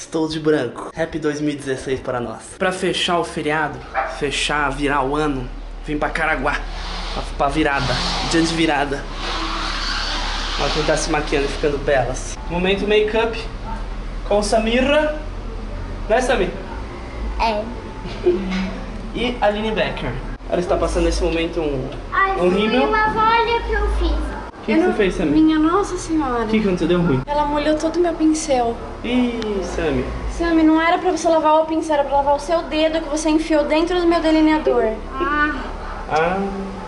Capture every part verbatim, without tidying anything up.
Estou de branco. Happy dois mil e dezesseis para nós. Pra fechar o feriado, fechar, virar o ano, vim pra Caraguá. Pra, pra virada, dia de virada. Olha quem tá se maquiando e ficando belas. Momento make-up com Samira. Né, Samir? É. E Aline Becker. Ela está passando nesse momento um, Ai, um rímel. olha o que eu fiz. O que, que você fez, Samir? Minha nossa senhora. O que, que aconteceu? Deu ruim? Ela molhou todo o meu pincel. Ih, Samir. Sammy, não era pra você lavar o pincel, era pra lavar o seu dedo que você enfiou dentro do meu delineador. Ah. Ah.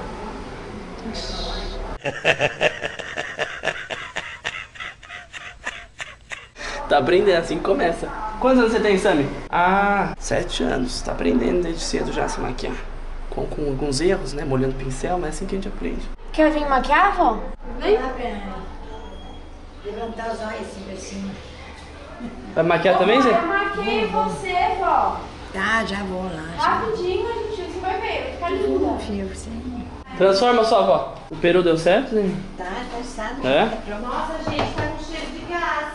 Tá aprendendo, assim que começa. Quantos anos você tem, Sammy? Ah, sete anos. Tá aprendendo desde cedo já a se maquiar. Com, com alguns erros, né? Molhando pincel, mas é assim que a gente aprende. Quer vir maquiar, vó? Vem. Levantar os olhos assim pra cima. Vai maquiar também, Zé? Eu maquiei você, vó. Tá, já vou lá. Já. Rapidinho, gente. Você vai ver, vai ficar linda. Confio, sim. Transforma sua avó. O peru deu certo, né? Tá, tá assado. É? Tá pronto. Nossa, gente, tá com cheiro de gás.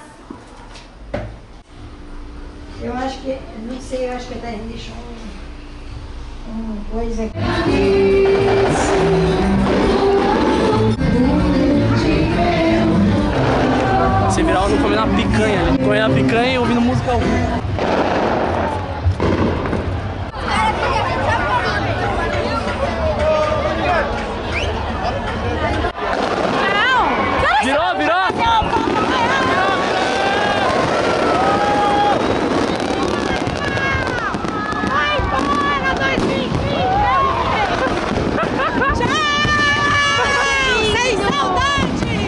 Eu acho que, não sei, eu acho que tá deixou um, um coisa aqui. Você virar não comendo uma picanha ali. Comendo uma picanha e ouvindo música ao vivo. Virou, virou! Vai, bora, dois mil e vinte! Tchau! Sem saudade!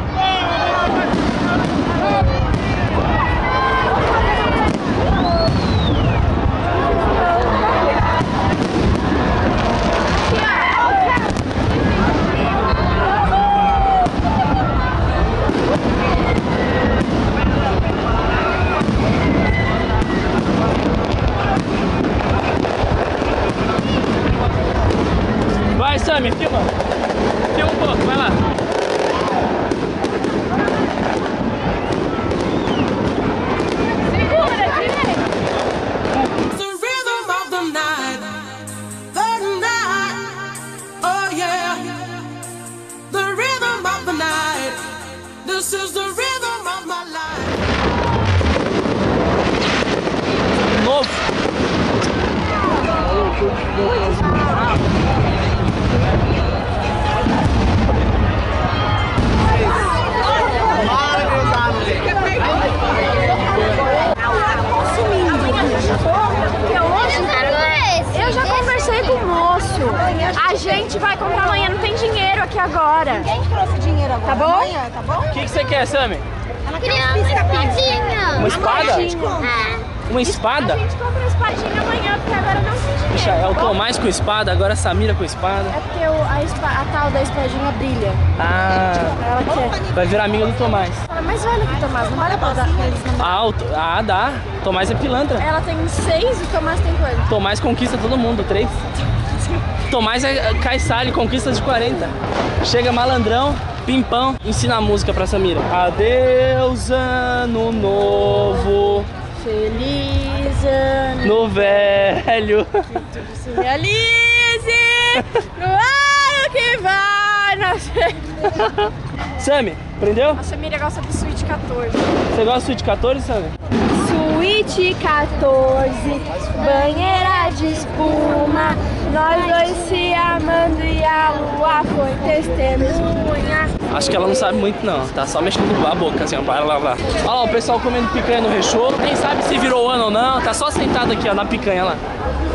Vai, Sammy, filma. Filma um pouco, vai lá. Segura, direito! The rhythm of the night, the night, oh yeah. The rhythm of the night, this is the rhythm of my life. Novo. Eu já conversei com o moço. A gente vai comprar amanhã, não tem dinheiro aqui agora. Quem trouxe dinheiro agora? Tá bom? Amanhã, tá bom? O que, que você quer, Sammy? Queria uma espadinha! Uma espada? É. Uma espada? A gente compra a espadinha amanhã, porque agora não tem dinheiro. Puxa, é o Tomás com espada, agora a Samira com espada. É porque o- a, espa- a tal da espadinha brilha. Ah, Ela quer. vai virar amiga do Tomás. Fala, mas olha aqui, Tomás, não vale pra dar pra eles não. Ah, o, To- ah, dá. Tomás é pilantra. Ela tem seis e o Tomás tem quanto? Tomás conquista todo mundo, três. Tomás é Caissali, conquista de quarenta. Chega malandrão, pimpão, ensina a música pra Samira. Adeus, ano novo, Feliz ano no velho. que se realize no ano que vai nascer. Sami, aprendeu? A Samira gosta do Sweet quatorze. Você gosta do Sweet quatorze, Sami? Sweet quatorze, banheira de espuma, nós dois se amando e a lua foi testemunha. Acho que ela não sabe muito não, tá só mexendo a boca assim, ó, lá, lá, lá. Olha lá, o pessoal comendo picanha no rechô, nem sabe se virou ano ou não, tá só sentado aqui ó, na picanha lá.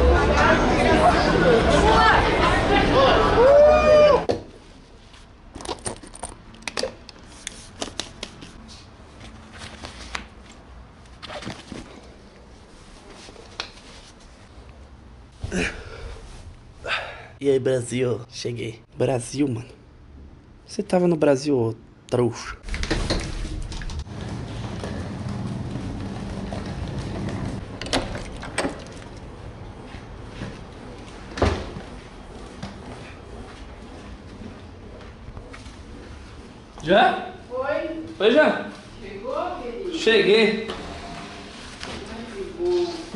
E aí, Brasil? Cheguei. Brasil, mano. Você tava no Brasil, ô trouxa. Já? Oi, Oi, já? chegou, querido? Cheguei.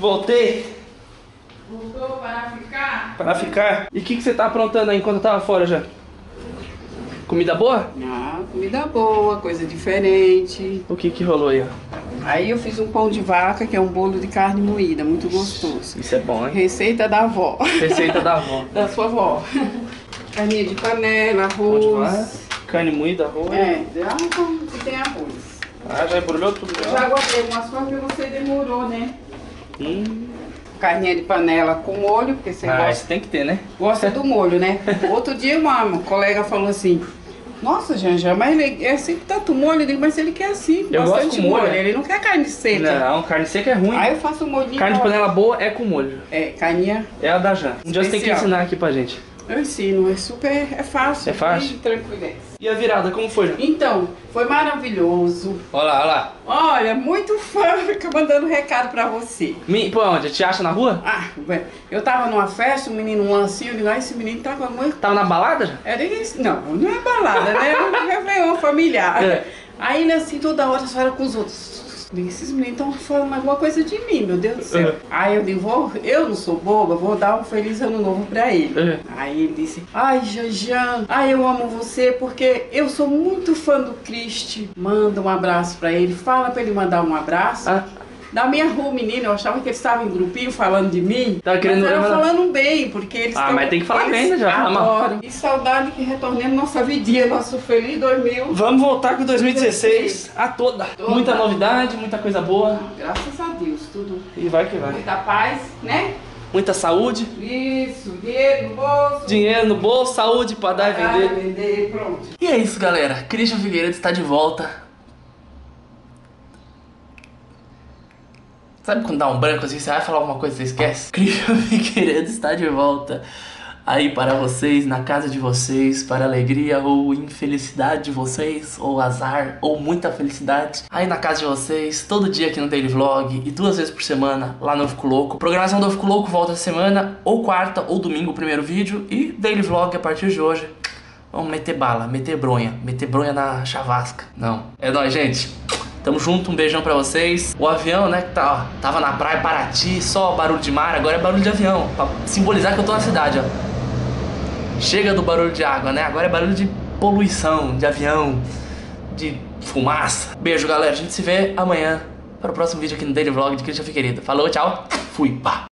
Voltei. Voltou para ficar? Para ficar. E o que, que você tá aprontando aí enquanto eu tava fora já? Comida boa? Ah, comida boa, coisa diferente. O que que rolou aí, ó? Aí eu fiz um pão de vaca, que é um bolo de carne moída, muito gostoso. Isso é bom, hein? Receita da avó. Receita da avó. Da sua avó. Carninha de panela, arroz. Carne moída, arroz. É, que tem arroz. Ah, já embrulhou tudo? Eu já guardei umas coisas que você demorou, né? Hum. Carninha de panela com molho, porque você Ah, gosta, isso tem que ter, né? gosta do molho, né? Outro dia uma, uma colega falou assim: nossa, Janja, mas ele é sempre tanto molho. Eu digo, mas ele quer assim, Eu bastante gosto com molho. Ele não quer carne seca. Não, carne seca é ruim. Aí eu faço um molhinho. Carne de panela boa é com molho. É, carninha. É a da Jan. Um dia você tem que Especial. ensinar aqui pra gente. Eu ensino, é super, é fácil. É fácil? Bem tranquilez. E a virada, como foi, Jan? Então, foi maravilhoso. Olha lá, olha lá. Olha, muito fã, fica mandando recado pra você. Me... Pô, onde? Te acha na rua? Ah, ué, eu tava numa festa, um menino um assim, eu digo, ah, esse menino tava muito... Tava na balada, Jan? Era isso, não, não é balada, né? É um réveillon familiar. É. Aí ele assim, toda hora, só era com os outros. Eu digo, esses meninos estão falando alguma coisa de mim, meu Deus do céu. Uhum. Aí eu digo, vou, eu não sou boba, vou dar um feliz ano novo pra ele. Uhum. Aí ele disse, ai, Janjan, ai, eu amo você porque eu sou muito fã do Cristi. Manda um abraço pra ele, fala pra ele mandar um abraço. Ah. Da minha rua, menino, eu achava que eles estavam em grupinho falando de mim. Tava querendo- mas eram falando bem, porque eles Ah, tão- mas tem que falar eles bem, né, já fala mal. adoram. E saudade que retornemos nossa vidinha, nosso feliz dois mil. Vamos voltar com dois mil e dezesseis a toda. Toda. Muita novidade, muita coisa boa. Graças a Deus, tudo. E vai que vai. Muita paz, né? Muita saúde, Isso, dinheiro no bolso. dinheiro no bolso, saúde pra dar e Ah, vender. vender, pronto. E é isso, galera. Christian Figueiredo está de volta. Sabe quando dá um branco assim, você vai falar alguma coisa e você esquece? Christian Figueiredo está de volta aí para vocês, na casa de vocês, para a alegria ou infelicidade de vocês, ou azar, ou muita felicidade. Aí na casa de vocês, todo dia aqui no Daily Vlog e duas vezes por semana lá no Eu Fico Louco. Programação do Eu Fico Louco volta essa semana, ou quarta ou domingo o primeiro vídeo, e Daily Vlog a partir de hoje. Vamos meter bala, meter bronha, meter bronha na chavasca. Não, é nóis, gente. Tamo junto, um beijão pra vocês. O avião, né, que tá, ó, tava na praia Paraty, só barulho de mar, agora é barulho de avião, pra simbolizar que eu tô na cidade, ó. Chega do barulho de água, né, agora é barulho de poluição, de avião, de fumaça. Beijo, galera, a gente se vê amanhã para o próximo vídeo aqui no Daily Vlog de Christian Figueiredo. Falou, tchau, fui, pá.